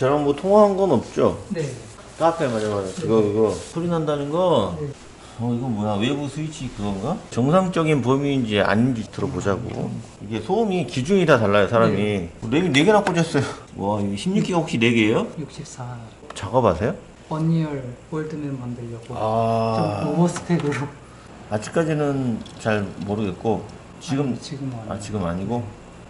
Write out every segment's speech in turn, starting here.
저랑 뭐 통화한 건 없죠? 네. 카페 맞아. 그거 소리 난다는 거. 네. 이거 뭐야? 외부 스위치 그건가? 정상적인 범위인지 아닌지 들어보자고. 이게 소음이 기준이 다 달라요, 사람이. 네 4개나 꽂았어요. 와, 이거 16기가 혹시 4개예요? 64. 작업하세요? 원이얼 월드맨 만들려고. 아. 좀 오버 스펙으로. 아직까지는 잘 모르겠고. 지금, 아니, 지금은 아니에요. 지금 아니고?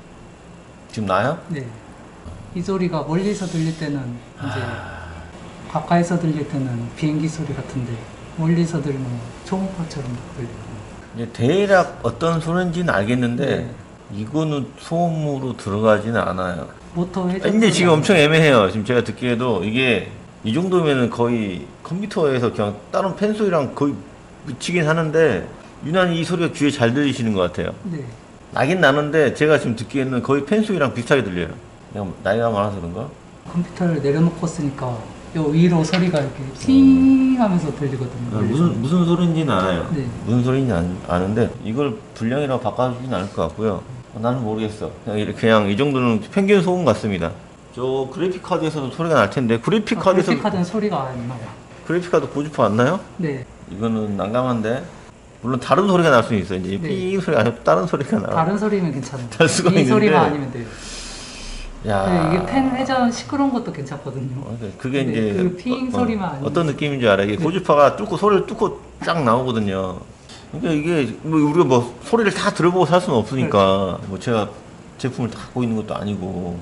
지금 나요? 네. 이 소리가 멀리서 들릴 때는 이제 가까이서 들릴 때는 비행기 소리 같은데 멀리서 들으면 초음파처럼 들리거든요. 이제 대략 어떤 소리인지는 알겠는데, 네. 이거는 소음으로 들어가지는 않아요. 모터 회전. 근데 지금 엄청 애매해요. 지금 제가 듣기에도 이게 이 정도면은 거의 컴퓨터에서 그냥 다른 팬 소리랑 거의 미치긴 하는데 유난히 이 소리가 귀에 잘 들리시는 것 같아요. 네. 나긴 나는데 제가 지금 듣기에는 거의 팬 소리랑 비슷하게 들려요. 내가 나이가 많아서 그런가? 컴퓨터를 내려놓고 쓰니까 요 위로 소리가 이렇게 띵 하면서 들리거든요. 무슨 소리인지는 알아요. 네. 무슨 소리인지 아는데 이걸 불량이라고 바꿔주진 않을 것 같고요. 나는 모르겠어. 그냥 이 정도는 평균 소음 같습니다. 저 그래픽 카드에서도 소리가 날 텐데 그래픽 카드에서 그래픽 카드는 소리가 안 나요. 그래픽 카드 고주파 안 나요? 네. 이거는 난감한데 물론 다른 소리가 날 수는 있어요. 이제 네. 삐 소리가 아니고 다른 소리가 나. 다른 소리면 괜찮아요. 날 수가 이 있는데. 소리만 아니면 돼요. 야. 네, 이게 팬 회전 시끄러운 것도 괜찮거든요. 그게 네, 이제 그 핑 소리만 아니면 어떤 느낌인지 알아요. 이게 고주파가 소리를 뚫고 쫙 나오거든요. 그러니까 이게 뭐 우리가 뭐 소리를 다 들어보고 살 수는 없으니까 뭐 제가 제품을 다 갖고 있는 것도 아니고.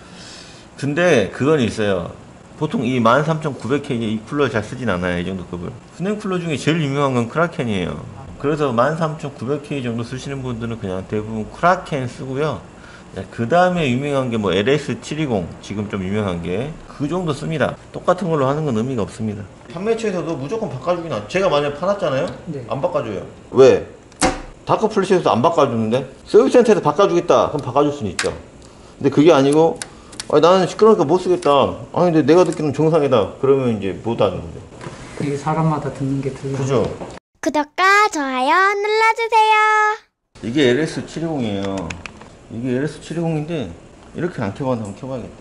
근데 그건 있어요. 보통 이 13900K 이 쿨러 잘 쓰진 않아요. 이 정도 급을. 스냅 쿨러 중에 제일 유명한 건 크라켄이에요. 그래서 13900K 정도 쓰시는 분들은 그냥 대부분 크라켄 쓰고요. 그 다음에 유명한 게 뭐 LS720 지금 좀 유명한 게 그 정도 씁니다. 똑같은 걸로 하는 건 의미가 없습니다. 판매처에서도 무조건 바꿔주긴 제가 만약에 팔았잖아요? 네. 안 바꿔줘요. 왜? 다크 플래시에서도 안 바꿔주는데 서비스 센터에서 바꿔주겠다 그럼 바꿔줄 수는 있죠. 근데 그게 아니고 나는 시끄러우니까 못 쓰겠다. 아니 근데 내가 듣기로는 정상이다. 그러면 이제 못 하는 건데. 이게 사람마다 듣는 게 틀려요. 그죠? 구독과 좋아요 눌러주세요. 이게 LS720이에요. 이게 LS720인데 이렇게 안 켜봤는데 한번 켜봐야겠다.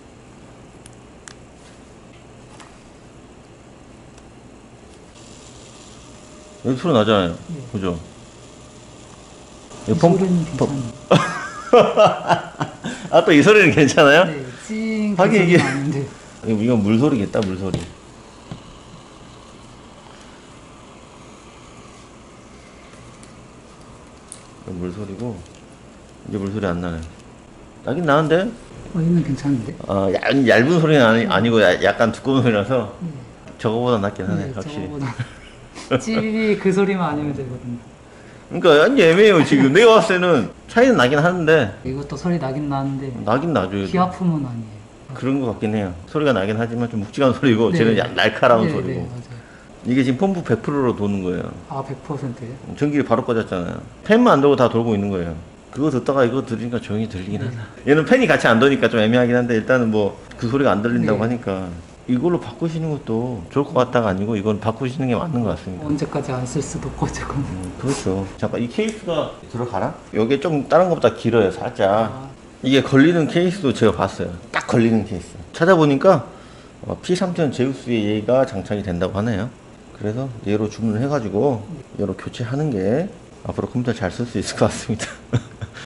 여기 소리 나잖아요. 네. 그죠? 이 소리는 괜찮아요. 아, 또 이 소리는 괜찮아요? 네, 찡. 그 하긴 이게- 소리는 아닌데. 이건 물소리겠다, 물소리. 이건 물소리고, 이제 물소리 안 나네. 나긴 나는데? 얘는 괜찮은데? 얇은 소리는 아니고 약간 두꺼운 소리라서 저거보다 낫긴 하네, 네, 확실히. 저거보다. 찌 그 소리만 아니면 되거든요. 그러니까 완전 애매해요, 지금. 내가 봤을 때는 차이는 나긴 하는데, 이것도 소리 나긴 나는데 나긴 나죠. 귀 아픔은 아니에요. 그런 것 같긴 해요. 소리가 나긴 하지만 좀 묵직한 소리고, 네. 쟤는 날카로운 네, 소리고. 네, 맞아요. 이게 지금 펌프 100%로 도는 거예요. 100%예요? 전기를 바로 꺼졌잖아요. 팬만 안 돌고 다 돌고 있는 거예요. 그거 듣다가 이거 들으니까 조용히 들리긴 하다. 얘는 팬이 같이 안 도니까 좀 애매하긴 한데 일단은 뭐 그 소리가 안 들린다고 네. 하니까 이걸로 바꾸시는 것도 좋을 것 같다가 아니고 이건 바꾸시는 게 맞는 것 같습니다. 언제까지 안 쓸 수도 없고 어쨌건. 그렇죠. 잠깐 이 케이스가 들어가나? 여기 좀 다른 것보다 길어요 살짝. 아. 이게 걸리는 케이스도 제가 봤어요. 딱 걸리는 케이스. 찾아보니까 P3000 제우스에 얘가 장착이 된다고 하네요. 그래서 얘로 주문을 해가지고 얘로 교체하는 게 앞으로 컴퓨터 잘 쓸 수 있을 것 같습니다.